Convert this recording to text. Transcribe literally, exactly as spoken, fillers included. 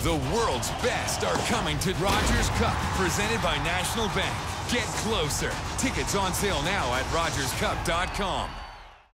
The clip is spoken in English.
The world's best are coming to Rogers Cup, presented by National Bank. Get closer. Tickets on sale now at rogers cup dot com.